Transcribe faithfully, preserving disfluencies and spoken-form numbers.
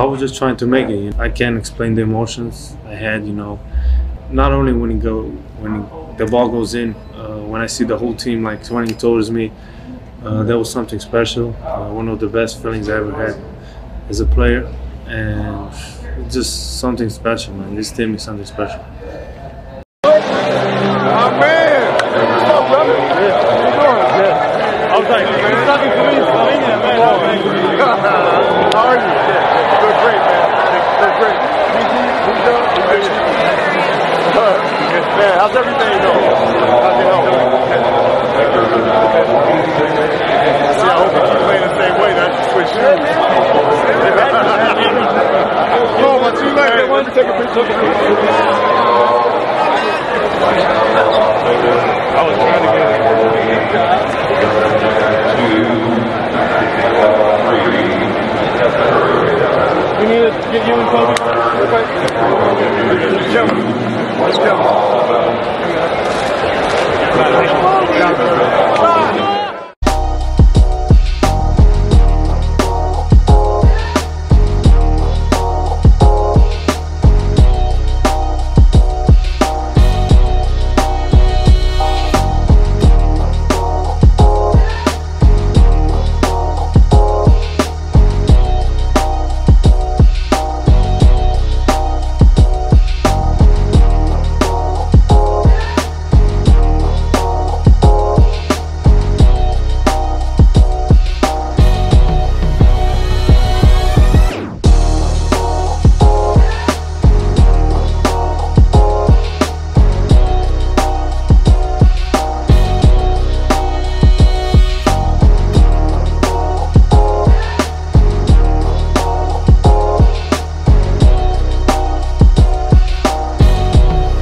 was just trying to make it. You know? I can't explain the emotions I had. You know, not only when he go when he, the ball goes in, uh, when I see the whole team like running towards me, uh, that was something special. Uh, one of the best feelings I ever had as a player, and just something special, man. This team is something special. Oh man! What's up, brother? Yeah. How you doing? Yeah. I was like, you're talking to me, Slovenia, man. How are you? Yeah. Doing great, man. Doing great. Man, how's everything going? How's your health? See, I hope you keep playing the same way. That's just switch shoes. Come on, my teammate. Why don't you take a picture? I was trying to get it. We need to get you and Kobe.